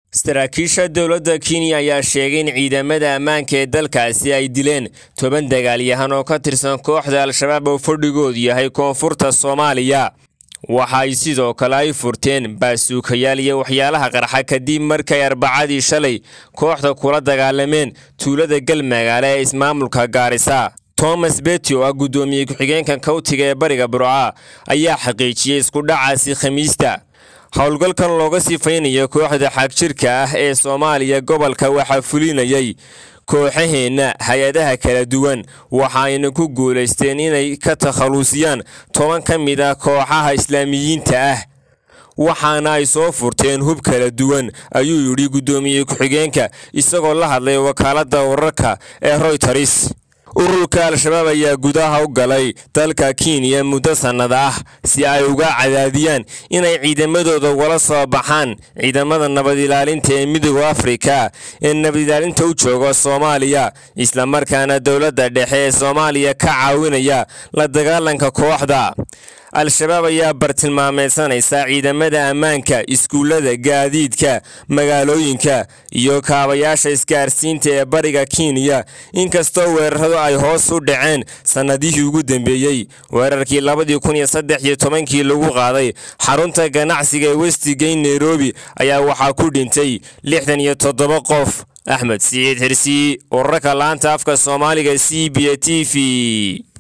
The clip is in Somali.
Saraakiisha dowladda Kenya ayaa sheegay in ciidamada ammaanka ee dalkaasi ay dileen 10 dagaalyahan oo ka tirsan kooxda Al-Shabaab oo fadhigoodu yahay koonfurta Soomaaliya. Waxa ay sidoo kale ay furteen baasuukayaal iyo waxyaalaha qarxa kadib markay Arbacadii shalay kooxda kula dagaalameen tuulada Galmagaale ee ismaamulka Gaarisa. Thomas Betty oo gudoomiye ku-xigeenka Kawtiga ee Bariga Burca ayaa xaqiijiyay isku dhacaasi Khamiista. howlgalkan looga sifaynayo kooxda xagjirka ah ee Soomaaliya gobolka waxa fulinayay kooxaheena hay'adaha kala duwan waxayna ku guuleysteen inay ka takhalusiyaan 10 ka mid ah kooxaha Islaamiyiinta ah waxaana ay soo furteen hub kala duwan ayuu yiri gudoomiye ku-xigeenka isagoo la hadlay wakaaladda wararka ee Reuters. ururka Al-Shabaab ayaa gudaha u galay dalka Kenya muddo sanad ah si ay uga cadaadiyaan inay ciidamadooda wala soo baxaan ciidamada nabad ilaalinta ee Midowga Afrika ee nabad ilaalinta u jooga Soomaaliya isla markaana dawladda dhexe ee Soomaaliya ka caawinaya la dagaalanka kooxda. Al-Shabaab ayaa bartilmaameedsanaysa ciidamada ammaanka, iskuulada, gaadiidka, magaalooyinka iyo kaabayaasha isgaarsiinta ee bariga Kenya inkastoo weeraradu ay hoos u dhaceen sanadihii ugu dambeeyay. weerarkii 2013 lagu qaaday xarunta ganacsiga ee Westgate Nairobi ayaa waxa ku dhintay 67 qof. Axmed Saciid Xirsi, wararka laanta afka Soomaaliga CBA TV.